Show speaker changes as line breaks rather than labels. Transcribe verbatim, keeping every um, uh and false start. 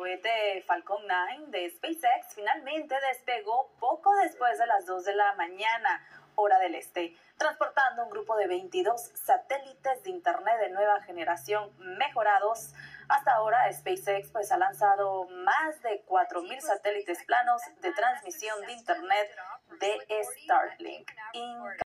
cohete Falcon nueve de SpaceX finalmente despegó poco después de las dos de la mañana, hora del este, transportando un grupo de veintidós satélites de Internet de nueva generación mejorados. Hasta ahora, SpaceX pues, ha lanzado más de cuatro mil satélites planos de transmisión de Internet de Starlink.